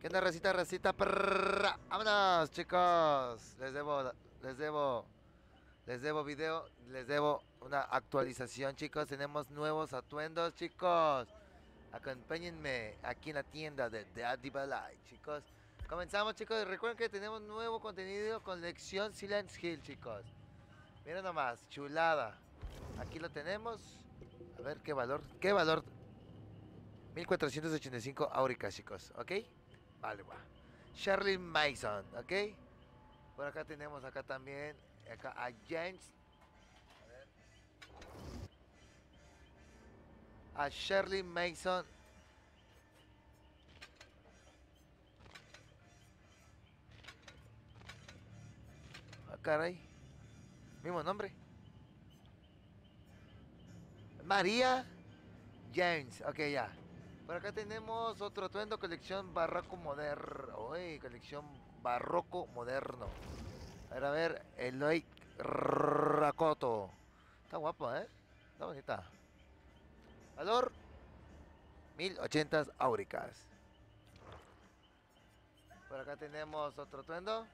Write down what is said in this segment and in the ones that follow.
¿Qué onda, recita, recita? Prrrra. Vámonos, chicos. Les debo video, les debo una actualización, chicos. Tenemos nuevos atuendos, chicos. Acompáñenme aquí en la tienda de Daddy Balay, chicos. Comenzamos, chicos. Recuerden que tenemos nuevo contenido con lección Silent Hill, chicos. Miren nomás, chulada. Aquí lo tenemos. A ver qué valor. ¿Qué valor? 1485 áuricas, chicos. ¿Ok? Vale, va. Shirley Mason, ¿ok? Por acá tenemos acá también acá a James, a Shirley Mason. Ah, caray, mismo nombre. María James, ok, ya. Por acá tenemos otro atuendo, colección barroco moderno. Uy, colección barroco moderno. A ver, Eloy Rakoto. Está guapo, ¿eh? Está bonita. Valor 1080 áuricas. Por acá tenemos otro atuendo.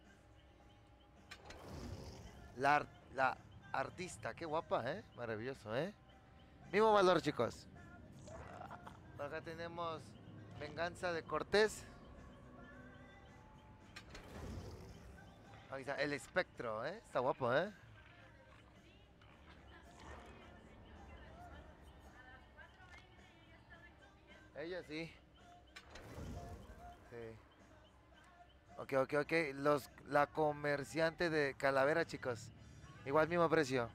La artista, qué guapa, ¿eh? Maravilloso, ¿eh? Mismo valor, chicos. Por acá tenemos Venganza de Cortés. Ahí está, el espectro, ¿eh? Está guapo, ¿eh? Ella sí. Sí. Ok, ok, ok. La comerciante de calavera, chicos. Igual mismo precio.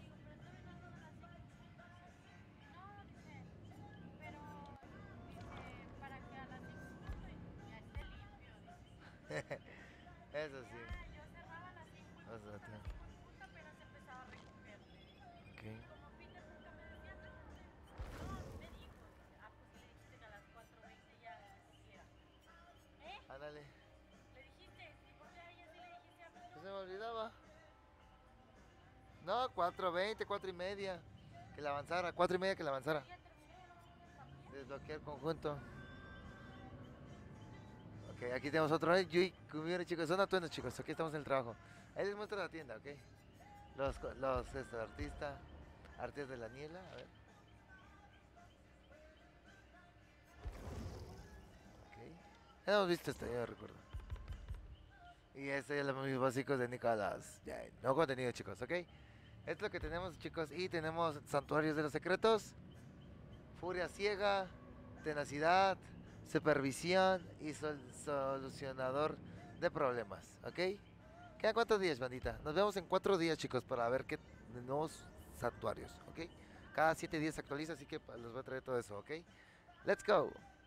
Eso sí. O sea, ok. Ándale. Pues se me olvidaba. No, 4:20, 4:30. Que la avanzara, 4:30 que la avanzara. Desbloquear conjunto. Ok, aquí tenemos otro. Miren, chicos, son atuendos, chicos. Aquí estamos en el trabajo. Ahí les muestro la tienda, ok. Artistas. Artes de la Niela, a ver. Ok. Ya hemos visto esto, yo recuerdo. Y este es los muy básicos de Nicolás. Ya, no contenido, chicos, ok. Esto es lo que tenemos, chicos. Y tenemos Santuarios de los Secretos, Furia Ciega, Tenacidad, Supervisión y Solucionador de Problemas, ¿ok? ¿Quedan cuántos días, bandita? Nos vemos en 4 días, chicos, para ver qué nuevos santuarios, ¿ok? Cada 7 días se actualiza, así que les voy a traer todo eso, ¿ok? Let's go.